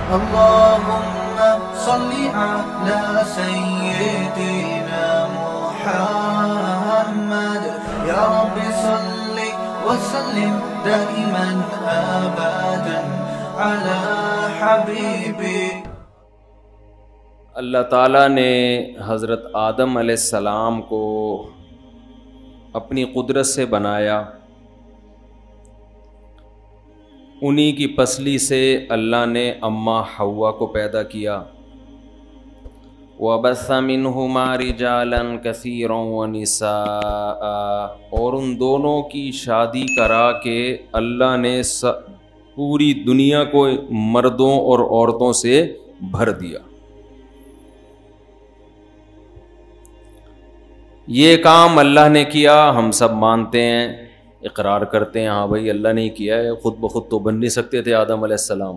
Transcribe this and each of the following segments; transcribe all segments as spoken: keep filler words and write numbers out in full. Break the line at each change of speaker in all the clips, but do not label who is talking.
اللهم صل على سيدنا محمد يا رب صل وسلم دائما ابدا على حبيبي.
اللہ تعالیٰ نے حضرت آدم علیہ السلام کو اپنی قدرت سے بنایا. انہی کی پسلی سے اللہ نے اماں حوا کو پیدا کیا. وَبَثَّ مِنْهُمَا رِجَالًا كَثِيرًا وَنِسَاءً، اور ان دونوں کی شادی کرا کے اللہ نے پوری دنیا کو مردوں اور عورتوں سے بھر دیا. یہ کام اللہ نے کیا، ہم سب مانتے ہیں، اقرار کرتے ہیں، ہاں بھائی اللہ نے ہی کیا ہے، خود بخود تو بن نہیں سکتے تھے آدم علیہ السلام.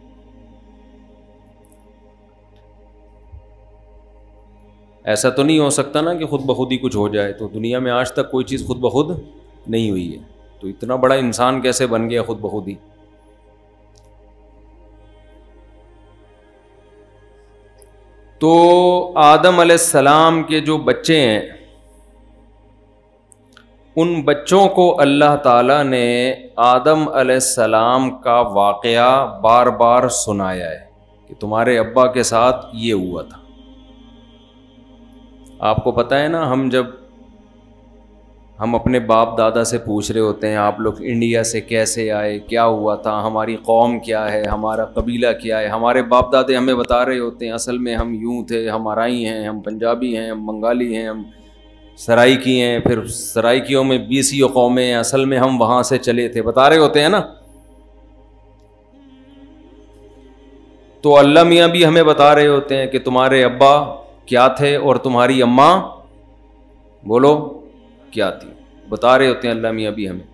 ایسا تو نہیں ہو سکتا نا کہ خود بخود ہی کچھ ہو جائے. تو دنیا میں آج تک کوئی چیز خود بخود نہیں ہوئی ہے، تو اتنا بڑا انسان کیسے بن گیا خود بخود ہی؟ تو آدم علیہ السلام کے جو بچے ہیں، ان بچوں کو اللہ تعالیٰ نے آدم علیہ السلام کا واقعہ بار بار سنایا ہے کہ تمہارے ابا کے ساتھ یہ ہوا تھا. آپ کو پتہ ہے نا، ہم جب ہم اپنے باپ دادا سے پوچھ رہے ہوتے ہیں آپ لوگ انڈیا سے کیسے آئے، کیا ہوا تھا، ہماری قوم کیا ہے، ہمارا قبیلہ کیا ہے، ہمارے باپ دادے ہمیں بتا رہے ہوتے ہیں اصل میں ہم یوں تھے، ہم آرائی ہیں، ہم پنجابی ہیں، ہم بنگالی ہیں، ہم سرائکی ہیں، پھر سرائکیوں میں بیسیوں قومیں ہیں، اصل میں ہم وہاں سے چلے تھے، بتا رہے ہوتے ہیں نا. تو اللہ میاں بھی ہمیں بتا رہے ہوتے ہیں کہ تمہارے ابا کیا تھے اور تمہاری اماں بولو کیا تھی، بتا رہے ہوتے ہیں اللہ میاں بھی ہمیں.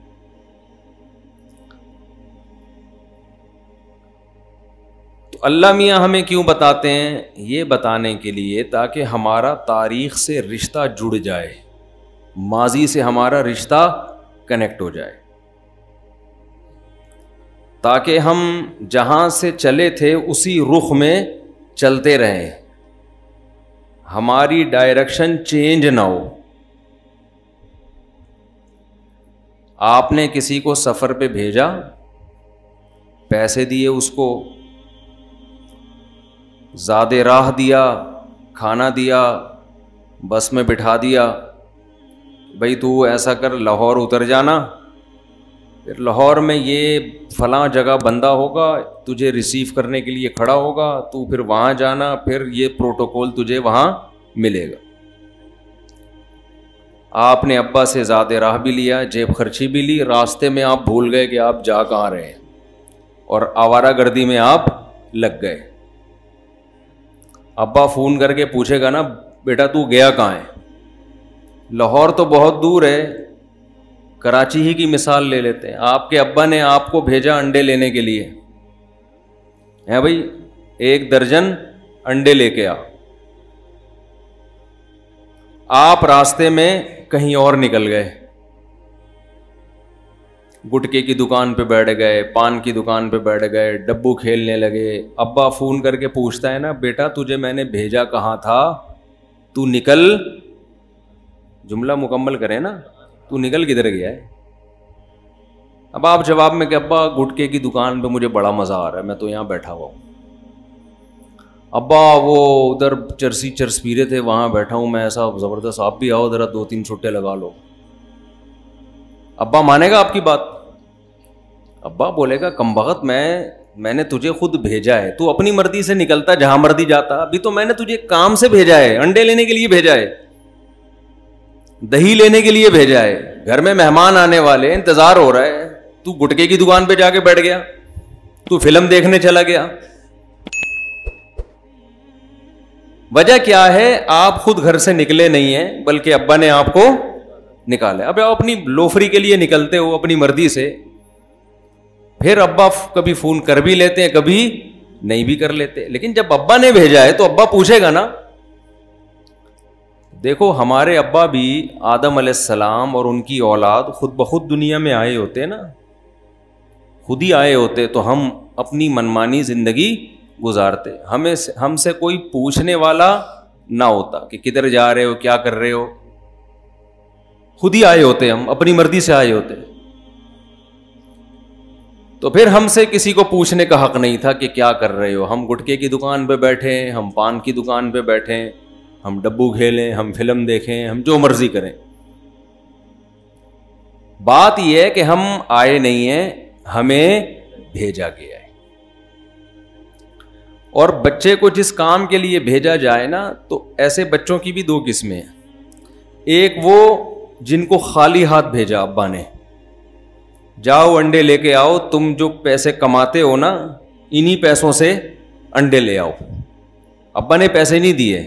تو اللہ میاں ہمیں کیوں بتاتے ہیں؟ یہ بتانے کے لیے تاکہ ہمارا تاریخ سے رشتہ جڑ جائے، ماضی سے ہمارا رشتہ کنیکٹ ہو جائے، تاکہ ہم جہاں سے چلے تھے اسی رخ میں چلتے رہیں، ہماری ڈائریکشن چینج نہ ہو. آپ نے کسی کو سفر پہ بھیجا، پیسے دیے اس کو، زیادہ راہ دیا، کھانا دیا، بس میں بٹھا دیا، بھائی تو ایسا کر لاہور اتر جانا، پھر لاہور میں یہ فلاں جگہ بندہ ہوگا تجھے ریسیو کرنے کے لیے کھڑا ہوگا، تو پھر وہاں جانا، پھر یہ پروٹوکول تجھے وہاں ملے گا. آپ نے ابا سے زیادہ راہ بھی لیا، جیب خرچی بھی لی، راستے میں آپ بھول گئے کہ آپ جا کہاں رہے ہیں اور آوارہ گردی میں آپ لگ گئے. ابا فون کر کے پوچھے گا نا بیٹا تو گیا کہاں ہے؟ لاہور تو بہت دور ہے، کراچی ہی کی مثال لے لیتے ہیں. آپ کے ابا نے آپ کو بھیجا انڈے لینے کے لیے، ہے بھائی ایک درجن انڈے لے کے آ. آپ راستے میں کہیں اور نکل گئے، گٹکے کی دکان پہ بیٹھ گئے، پان کی دکان پہ بیٹھ گئے، ڈبو کھیلنے لگے. ابا فون کر کے پوچھتا ہے نا بیٹا تجھے میں نے بھیجا کہاں تھا، تو نکل، جملہ مکمل کریں نا، تو نکل کدھر گیا ہے؟ اب آپ جواب میں کہ ابا گٹکے کی دکان پہ مجھے بڑا مزہ آ رہا ہے، میں تو یہاں بیٹھا ہوا ہوں. ابا وہ ادھر چرسی چرسپیرے تھے وہاں بیٹھا ہوں میں ایسا زبردست، آپ بھی آؤ ذرا دو تین چھٹے لگا لو. ابا مانے گا آپ کی بات؟ ابا بولے گا کم بخت میں میں نے تجھے خود بھیجا ہے، تو اپنی مرضی سے نکلتا جہاں مرضی جاتا، ابھی تو میں نے تجھے کام سے بھیجا ہے، انڈے لینے کے لیے بھیجا ہے، دہی لینے کے لیے بھیجا ہے، گھر میں مہمان آنے والے انتظار ہو رہا ہے، تو گٹکے کی دکان پہ جا کے بیٹھ گیا، تو فلم دیکھنے چلا گیا. وجہ کیا ہے؟ آپ خود گھر سے نکلے نہیں ہیں بلکہ ابا نے آپ کو نکالا. اب آپ اپنی لوفری کے لیے نکلتے ہو اپنی مرضی سے، پھر ابا کبھی فون کر بھی لیتے ہیں کبھی نہیں بھی کر لیتے، لیکن جب ابا نے بھیجا ہے تو ابا پوچھے گا نا. دیکھو ہمارے ابا بھی آدم علیہ السلام اور ان کی اولاد خود بخود دنیا میں آئے ہوتے نا، خود ہی آئے ہوتے تو ہم اپنی منمانی زندگی گزارتے. ہمیں ہم سے کوئی پوچھنے والا نہ ہوتا کہ کدھر جا رہے ہو, کیا کر رہے ہو, خود ہی آئے ہوتے, ہم اپنی مرضی سے آئے ہوتے. تو پھر ہم سے کسی کو پوچھنے کا حق نہیں تھا کہ کیا کر رہے ہو. ہم گٹکے کی دکان پہ بیٹھے, ہم پان کی دکان پہ بیٹھے, ہم ڈبو کھیلیں, ہم فلم دیکھیں, ہم جو مرضی کریں. بات یہ ہے کہ ہم آئے نہیں ہیں, ہمیں بھیجا گیا ہے. اور بچے کو جس کام کے لیے بھیجا جائے نا, تو ایسے بچوں کی بھی دو قسمیں ہیں. ایک وہ جن کو خالی ہاتھ بھیجا ابا نے, جاؤ انڈے لے کے آؤ, تم جو پیسے کماتے ہو نا انہی پیسوں سے انڈے لے آؤ, ابا نے پیسے نہیں دیے.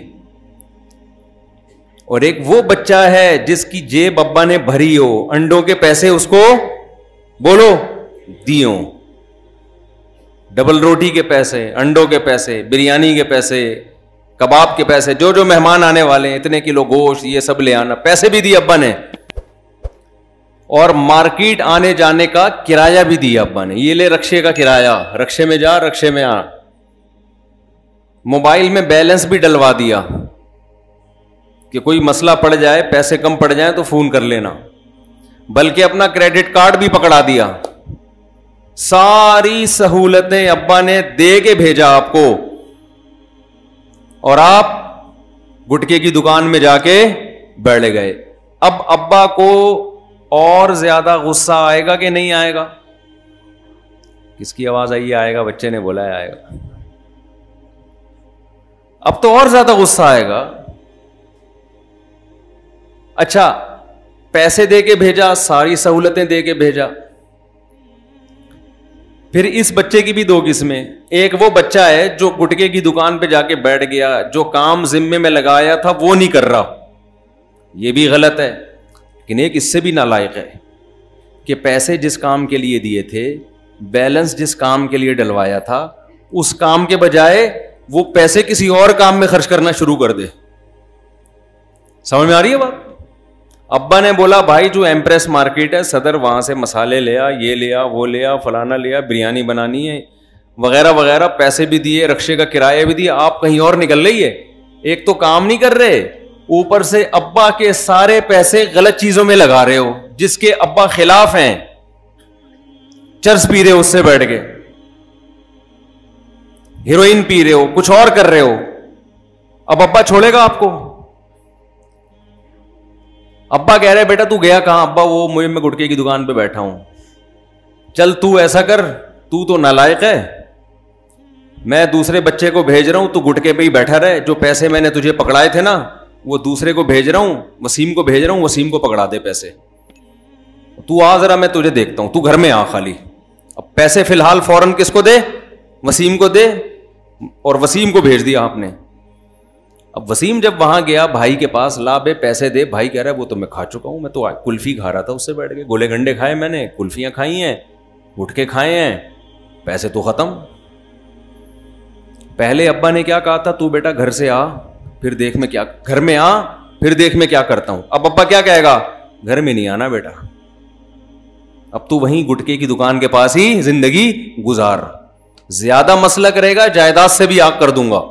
اور ایک وہ بچہ ہے جس کی جیب ابا نے بھری ہو, انڈوں کے پیسے اس کو بولو دیوں, ڈبل روٹی کے پیسے, انڈوں کے پیسے, بریانی کے پیسے, کباب کے پیسے, جو جو مہمان آنے والے ہیں اتنے کلو گوشت یہ سب لے آنا, پیسے بھی دیے ابا نے. اور مارکیٹ آنے جانے کا کرایہ بھی دیا ابا نے, یہ لے رکشے کا کرایہ, رکشے میں جا رکشے میں آ. موبائل میں بیلنس بھی ڈلوا دیا کہ کوئی مسئلہ پڑ جائے, پیسے کم پڑ جائیں تو فون کر لینا. بلکہ اپنا کریڈٹ کارڈ بھی پکڑا دیا. ساری سہولتیں ابا نے دے کے بھیجا آپ کو, اور آپ گٹکے کی دکان میں جا کے بیٹھ گئے. اب ابا کو اور زیادہ غصہ آئے گا کہ نہیں آئے گا؟ کس کی آواز آئی؟ آئے گا, بچے نے بولا ہے آئے گا. اب تو اور زیادہ غصہ آئے گا. اچھا, پیسے دے کے بھیجا, ساری سہولتیں دے کے بھیجا. پھر اس بچے کی بھی دو قسمیں. ایک وہ بچہ ہے جو گٹکے کی دکان پہ جا کے بیٹھ گیا, جو کام ذمے میں لگایا تھا وہ نہیں کر رہا, یہ بھی غلط ہے. لیکن ایک اس سے بھی نالائق ہے کہ پیسے جس کام کے لیے دیے تھے, بیلنس جس کام کے لیے ڈلوایا تھا, اس کام کے بجائے وہ پیسے کسی اور کام میں خرچ کرنا شروع کر دے. سمجھ میں آ رہی ہے بات؟ ابا نے بولا بھائی جو ایمپریس مارکیٹ ہے صدر, وہاں سے مسالے لیا, یہ لیا, وہ لیا, فلانا لیا, بریانی بنانی ہے وغیرہ وغیرہ, پیسے بھی دیے, رکشے کا کرایہ بھی دیا, آپ کہیں اور نکل رہی ہے. ایک تو کام نہیں کر رہے, اوپر سے ابا کے سارے پیسے غلط چیزوں میں لگا رہے ہو جس کے ابا خلاف ہیں. چرس پی رہے ہو اس سے بیٹھ کے, ہیروئن پی رہے ہو, کچھ اور کر رہے ہو. اب ابا چھوڑے گا آپ کو؟ ابا کہہ رہے بیٹا تو گیا کہاں؟ ابا وہ مجھے میں گٹکے کی دکان پہ بیٹھا ہوں. چل تو ایسا کر, تو تو نالائق ہے, میں دوسرے بچے کو بھیج رہا ہوں, تو گٹکے پہ ہی بیٹھا رہے. جو پیسے میں نے تجھے پکڑائے تھے نا وہ دوسرے کو بھیج رہا ہوں, وسیم کو بھیج رہا ہوں, وسیم کو پکڑا دے پیسے. تو آ ذرا, میں تجھے دیکھتا ہوں, تو گھر میں آ خالی. اب پیسے فی الحال فوراً کس کو دے؟ وسیم کو دے. اور وسیم کو بھیج دیا آپ نے. اب وسیم جب وہاں گیا بھائی کے پاس, لا بے پیسے دے. بھائی کہہ رہا ہے وہ تو میں کھا چکا ہوں, میں تو کلفی کھا رہا تھا, اس سے بیٹھ کے گولے گنڈے کھائے میں نے, کلفیاں کھائی ہیں, گٹکے کھائے ہیں, پیسے تو ختم. پہلے ابا نے کیا کہا تھا, تو بیٹا گھر سے آ پھر دیکھ میں کیا, گھر میں آ پھر دیکھ میں کیا کرتا ہوں. اب ابا کیا کہے گا؟ گھر میں نہیں آنا بیٹا, اب تو وہیں گٹکے کی دکان کے پاس ہی زندگی گزار. زیادہ مسئلہ کرے گا جائیداد سے بھی آگ کر دوں گا.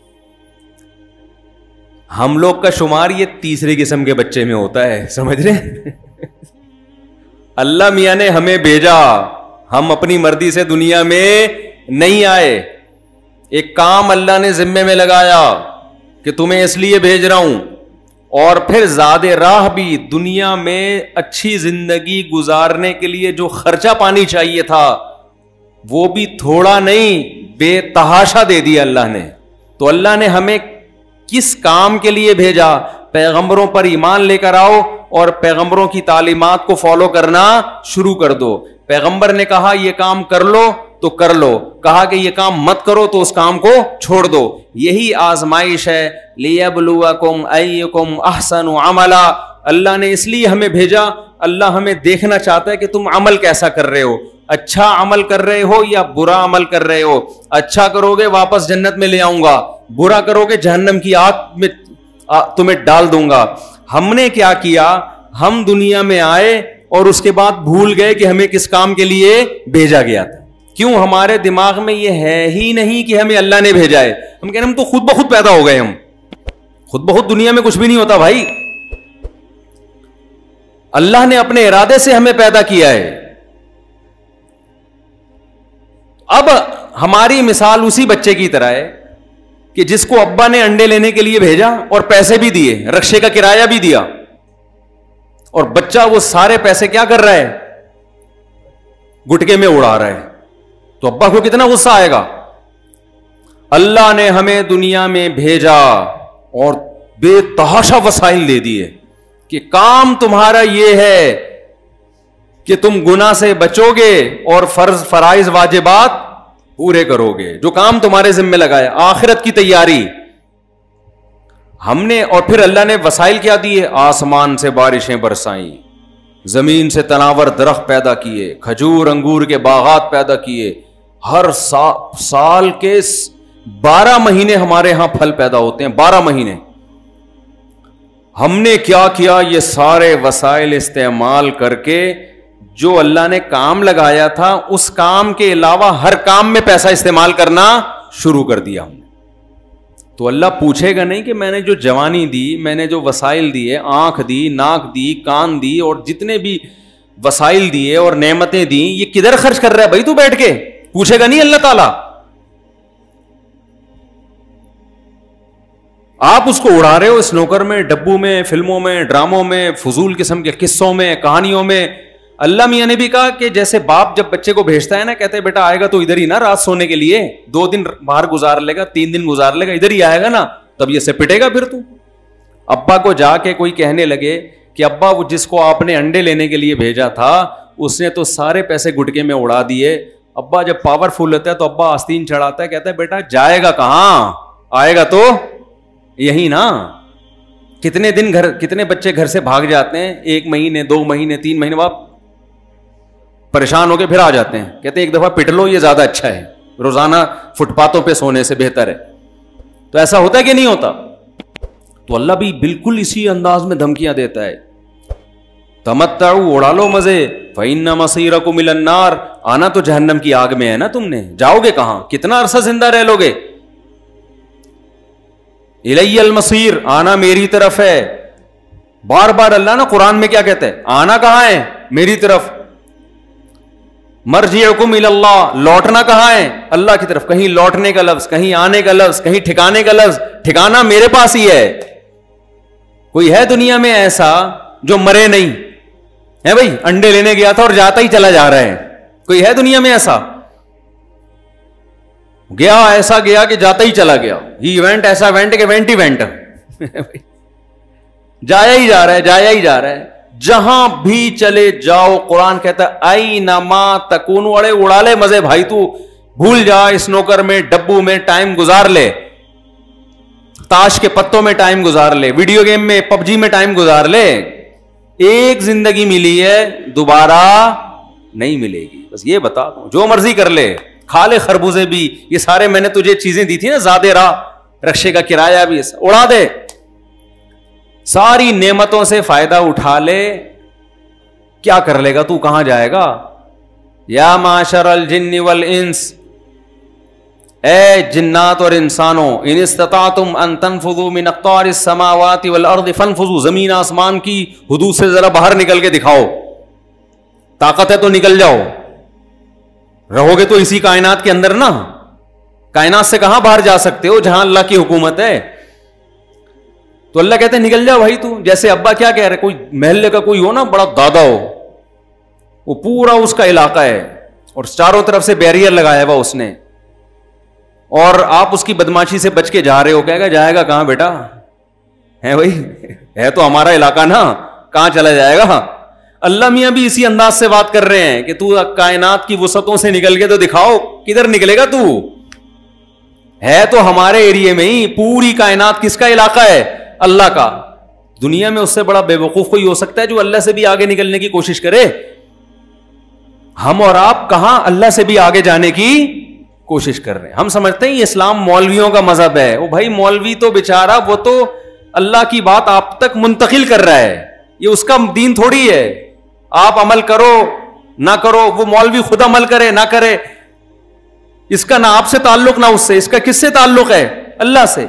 ہم لوگ کا شمار یہ تیسری قسم کے بچے میں ہوتا ہے, سمجھ رہے؟ اللہ میاں نے ہمیں بھیجا, ہم اپنی مرضی سے دنیا میں نہیں آئے. ایک کام اللہ نے ذمے میں لگایا کہ تمہیں اس لیے بھیج رہا ہوں, اور پھر زاد راہ بھی دنیا میں اچھی زندگی گزارنے کے لیے جو خرچہ پانی چاہیے تھا وہ بھی تھوڑا نہیں بے تحاشا دے دیا اللہ نے. تو اللہ نے ہمیں کس کام کے لیے بھیجا؟ پیغمبروں پر ایمان لے کر آؤ اور پیغمبروں کی تعلیمات کو فالو کرنا شروع کر دو. پیغمبر نے کہا یہ کام کر لو تو کر لو, کہا کہ یہ کام مت کرو تو اس کام کو چھوڑ دو. یہی آزمائش ہے. لیبلوکم ایکم احسن عملا, اللہ نے اس لیے ہمیں بھیجا, اللہ ہمیں دیکھنا چاہتا ہے کہ تم عمل کیسا کر رہے ہو, اچھا عمل کر رہے ہو یا برا عمل کر رہے ہو. اچھا کرو گے واپس جنت میں لے آؤں گا, برا کرو گے جہنم کی آگ میں تمہیں ڈال دوں گا. ہم نے کیا کیا؟ ہم دنیا میں آئے اور اس کے بعد بھول گئے کہ ہمیں کس کام کے لیے بھیجا گیا تھا. کیوں؟ ہمارے دماغ میں یہ ہے ہی نہیں کہ ہمیں اللہ نے بھیجا ہے. ہم کہہ رہے ہم تو خود بخود پیدا ہو گئے, ہم خود بخود دنیا میں کچھ بھی نہیں ہوتا بھائی. اللہ نے اپنے ارادے سے ہمیں پیدا کیا ہے. اب ہماری مثال اسی بچے کی طرح ہے کہ جس کو ابا نے انڈے لینے کے لیے بھیجا اور پیسے بھی دیے, رکشے کا کرایہ بھی دیا, اور بچہ وہ سارے پیسے کیا کر رہا ہے؟ گٹکے میں اڑا رہا ہے. تو ابا کو کتنا غصہ آئے گا. اللہ نے ہمیں دنیا میں بھیجا اور بے تحاشا وسائل دے دیے کہ کام تمہارا یہ ہے کہ تم گناہ سے بچو گے اور فرض فرائض واجبات پورے کرو گے, جو کام تمہارے ذمہ لگایا, آخرت کی تیاری ہم نے. اور پھر اللہ نے وسائل کیا دیے؟ آسمان سے بارشیں برسائیں, زمین سے تناور درخت پیدا کیے, کھجور انگور کے باغات پیدا کیے, ہر سا, سال کے بارہ مہینے ہمارے ہاں پھل پیدا ہوتے ہیں, بارہ مہینے. ہم نے کیا کیا؟ یہ سارے وسائل استعمال کر کے جو اللہ نے کام لگایا تھا اس کام کے علاوہ ہر کام میں پیسہ استعمال کرنا شروع کر دیا ہم نے. تو اللہ پوچھے گا نہیں کہ میں نے جو جوانی دی, میں نے جو وسائل دیے, آنکھ دی, ناک دی, کان دی, اور جتنے بھی وسائل دیے اور نعمتیں دی, یہ کدھر خرچ کر رہا ہے بھائی تو بیٹھ کے؟ پوچھے گا نہیں اللہ تعالی. آپ اس کو اڑا رہے ہو اسنوکر میں, ڈبو میں, فلموں میں, ڈراموں میں, فضول قسم کے قصوں میں, کہانیوں میں. اللہ میاں نے بھی کہا کہ جیسے باپ جب بچے کو بھیجتا ہے نا, کہتے ہیں بیٹا آئے گا تو ادھر ہی نا رات سونے کے لیے, دو دن باہر گزار لے گا, تین دن گزار لے گا, ادھر ہی آئے گا نا, تب یہ سے پٹے گا پھر تو. ابا کو جا کے کوئی کہنے لگے کہ ابا وہ جس کو آپ نے انڈے لینے کے لیے بھیجا تھا اس نے تو سارے پیسے گٹکے میں اڑا دیے. ابا جب پاور فل ہوتا ہے تو ابا آستین چڑھاتا ہے, کہتا ہے بیٹا جائے گا کہاں, آئے گا تو یہی نا. کتنے دن گھر, کتنے بچے گھر سے بھاگ جاتے ہیں, ایک مہینے, دو مہینے, تین مہینے بعد پریشان ہو کے پھر آ جاتے ہیں, کہتے ہیں ایک دفعہ پٹ لو, یہ زیادہ اچھا ہے, روزانہ فٹ پاتھوں پہ سونے سے بہتر ہے. تو ایسا ہوتا ہے کہ نہیں ہوتا؟ تو اللہ بھی بالکل اسی انداز میں دھمکیاں دیتا ہے, تمتعوا, اڑا لو مزے, فإن مصيركم إلى النار, آنا تو جہنم کی آگ میں ہے نا, تم نے جاؤ گے کہاں, کتنا عرصہ زندہ رہ لو گے. الی المصیر, آنا میری طرف ہے. بار بار اللہ نا قرآن میں کیا کہتا ہے؟ آنا کہاں ہے؟ میری طرف. مرجعکم الی اللہ, لوٹنا کہاں ہے؟ اللہ کی طرف. کہیں لوٹنے کا لفظ, کہیں آنے کا لفظ, کہیں ٹھکانے کا لفظ. ٹھکانا میرے پاس ہی ہے. کوئی ہے دنیا میں ایسا جو مرے نہیں ہے بھائی؟ انڈے لینے گیا تھا اور جاتا ہی چلا جا رہا ہے, کوئی ہے دنیا میں ایسا؟ گیا ایسا گیا کہ جاتا ہی چلا گیا. ہی ایونٹ ایسا ایونٹ کہ ایونٹ ایونٹ جایا ہی جا رہا ہے, جایا ہی جا رہا ہے. جہاں بھی چلے جاؤ, قرآن کہتا ہے اینما تکونوا, اڑے اڑا لے مزے بھائی, تو بھول جا, اسنوکر میں, ڈبو میں ٹائم گزار لے, تاش کے پتوں میں ٹائم گزار لے, ویڈیو گیم میں, پب جی میں ٹائم گزار لے. ایک زندگی ملی ہے, دوبارہ نہیں ملے گی. بس یہ بتا دوں, جو مرضی کر لے, کھا لے خربوزے بھی, یہ سارے میں نے تجھے چیزیں دی تھی نا, زیادہ راہ, رکشے کا کرایہ بھی, اڑا دے, ساری نعمتوں سے فائدہ اٹھا لے. کیا کر لے گا تو, کہاں جائے گا؟ یا معاشر الجن والانس, اے جنات اور انسانوں, ان استطعتم ان تنفذوا من اقطار السماوات والارض فانفذوا, زمین آسمان کی حدود سے ذرا باہر نکل کے دکھاؤ, طاقت ہے تو نکل جاؤ. رہو گے تو اسی کائنات کے اندر نا, کائنات سے کہاں باہر جا سکتے ہو جہاں اللہ کی حکومت ہے. تو اللہ کہتے ہیں نکل جاؤ بھائی تو. جیسے ابا کیا کہہ رہے, کوئی محلے کا کوئی ہو نا بڑا دادا ہو, وہ پورا اس کا علاقہ ہے اور چاروں طرف سے بیریئر لگایا ہوا اس نے, اور آپ اس کی بدماشی سے بچ کے جا رہے ہو, کہے گا جائے گا کہاں بیٹا, ہے بھائی, ہے تو ہمارا علاقہ نا, کہاں چلا جائے گا. اللہ میاں بھی اسی انداز سے بات کر رہے ہیں کہ تو کائنات کی وسعتوں سے نکل کے تو دکھاؤ, کدھر نکلے گا تو, ہے تو ہمارے ایریے میں ہی. پوری کائنات کس کا علاقہ ہے؟ اللہ کا. دنیا میں اس سے بڑا بے وقوف کوئی ہو سکتا ہے جو اللہ سے بھی آگے نکلنے کی کوشش کرے؟ ہم اور آپ کہاں اللہ سے بھی آگے جانے کی کوشش کر رہے ہیں. ہم سمجھتے ہیں یہ اسلام مولویوں کا مذہب ہے. وہ بھائی مولوی تو بیچارہ, وہ تو اللہ کی بات آپ تک منتقل کر رہا ہے, یہ اس کا دین تھوڑی ہے. آپ عمل کرو نہ کرو, وہ مولوی خود عمل کرے نہ کرے, اس کا نہ آپ سے تعلق نہ اس سے، اس کا کس سے تعلق ہے؟ اللہ سے.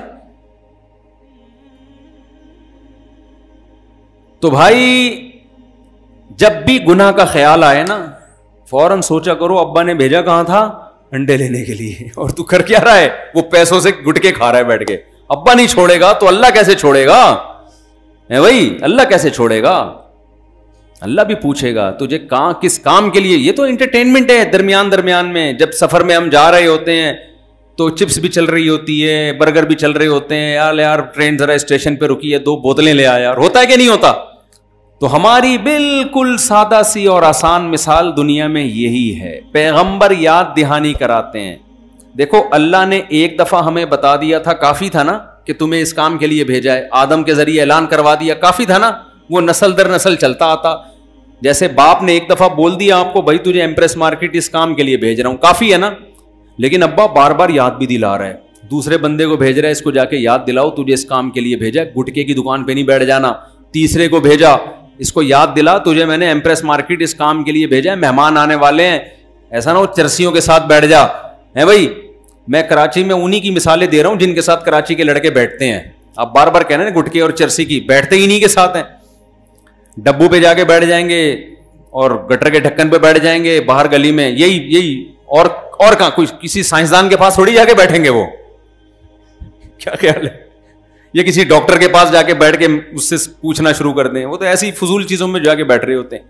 تو بھائی جب بھی گناہ کا خیال آئے نا، فوراً سوچا کرو ابا نے بھیجا کہاں تھا؟ انڈے لینے کے لیے. اور تو کر کیا رہا ہے؟ وہ پیسوں سے گٹکے کھا رہا ہے بیٹھ کے. ابا نہیں چھوڑے گا تو اللہ کیسے چھوڑے گا؟ ہے بھائی، اللہ کیسے چھوڑے گا؟ اللہ بھی پوچھے گا تجھے کہاں کس کام کے لیے. یہ تو انٹرٹینمنٹ ہے درمیان درمیان میں. جب سفر میں ہم جا رہے ہوتے ہیں تو چپس بھی چل رہی ہوتی ہے، برگر بھی چل رہے ہوتے ہیں. یار یار ٹرین ذرا اسٹیشن پہ رکی ہے، دو بوتلیں لے آ یار. ہوتا ہے کہ نہیں ہوتا؟ تو ہماری بالکل سادہ سی اور آسان مثال دنیا میں یہی ہے. پیغمبر یاد دہانی کراتے ہیں. دیکھو اللہ نے ایک دفعہ ہمیں بتا دیا تھا، کافی تھا نا کہ تمہیں اس کام کے لیے بھیجا ہے. آدم کے ذریعے اعلان کروا دیا، کافی تھا نا. وہ نسل در نسل چلتا آتا. جیسے باپ نے ایک دفعہ بول دیا آپ کو بھائی تجھے ایمپریس مارکیٹ اس کام کے لیے بھیج رہا ہوں، کافی ہے نا. لیکن ابا بار بار یاد بھی دلا رہا ہے. دوسرے بندے کو بھیج رہا ہے، اس کو جا کے یاد دلاؤ تجھے اس کام کے لیے بھیجا، گٹکے کی دکان پہ نہیں بیٹھ جانا. تیسرے کو بھیجا، اس کو یاد دلا تجھے میں نے ایمپریس مارکیٹ اس کام کے لیے بھیجا ہے، مہمان آنے والے ہیں، ایسا نہ ہو چرسیوں کے ساتھ بیٹھ جا. ہے بھائی، میں کراچی میں انہی کی مثالیں دے رہا ہوں جن کے ساتھ کراچی کے لڑکے بیٹھتے ہیں. آپ بار بار کہنا نا گٹکے اور چرسی کی، بیٹھتے ہی نہیں کے ساتھ ہیں. ڈبو پہ جا کے بیٹھ جائیں گے اور گٹر کے ڈھکن پہ بیٹھ جائیں گے باہر گلی میں. یہی یہی اور اور کہاں کوئی کسی سائنسدان کے پاس تھوڑی جا کے بیٹھیں گے. وہ کیا خیال ہے؟ یا کسی ڈاکٹر کے پاس جا کے بیٹھ کے اس سے پوچھنا شروع کر دیں. وہ تو ایسی فضول چیزوں میں جا کے بیٹھ رہے ہوتے ہیں.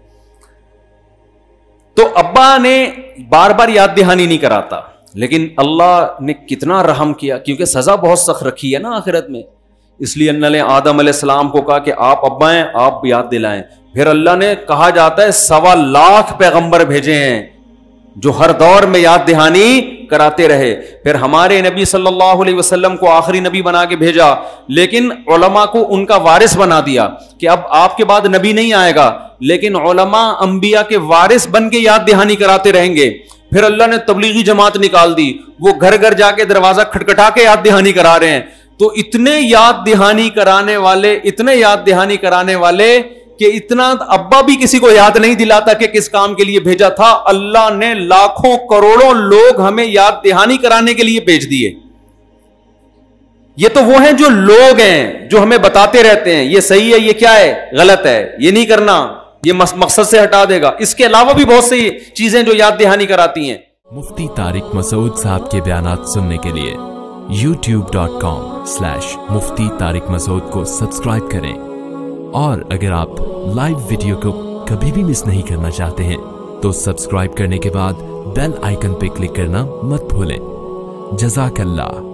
تو ابا نے بار بار یاد دہانی نہیں کراتا، لیکن اللہ نے کتنا رحم کیا، کیونکہ سزا بہت سخت رکھی ہے نا آخرت میں. اس لیے اللہ نے آدم علیہ السلام کو کہا کہ آپ ابا ہیں، آپ یاد دلائیں. پھر اللہ نے کہا جاتا ہے سوا لاکھ پیغمبر بھیجے ہیں جو ہر دور میں یاد دہانی کراتے رہے. پھر ہمارے نبی صلی اللہ علیہ وسلم کو آخری نبی بنا کے بھیجا، لیکن علماء کو ان کا وارث بنا دیا کہ اب آپ کے بعد نبی نہیں آئے گا، لیکن علماء انبیاء کے وارث بن کے یاد دہانی کراتے رہیں گے. پھر اللہ نے تبلیغی جماعت نکال دی، وہ گھر گھر جا کے دروازہ کھٹکھٹا کے یاد دہانی کرا رہے ہیں. تو اتنے یاد دہانی کرانے والے اتنے یاد دہانی کرانے والے کہ اتنا ابا بھی کسی کو یاد نہیں دلاتا کہ کس کام کے لیے بھیجا تھا. اللہ نے لاکھوں کروڑوں لوگ ہمیں یاد دہانی کرانے کے لیے بھیج دیے. یہ تو وہ ہیں جو لوگ ہیں جو ہمیں بتاتے رہتے ہیں یہ صحیح ہے، یہ کیا ہے، غلط ہے، یہ نہیں کرنا، یہ مقصد سے ہٹا دے گا. اس کے علاوہ بھی بہت سی چیزیں جو یاد دہانی کراتی ہیں.
مفتی طارق مسعود صاحب کے بیانات سننے کے لیے YouTube dot com slash Mufti Tariq Masood کو سبسکرائب کریں، اور اگر آپ لائیو ویڈیو کو کبھی بھی مس نہیں کرنا چاہتے ہیں تو سبسکرائب کرنے کے بعد بیل آئیکن پہ کلک کرنا مت بھولیں. جزاک اللہ.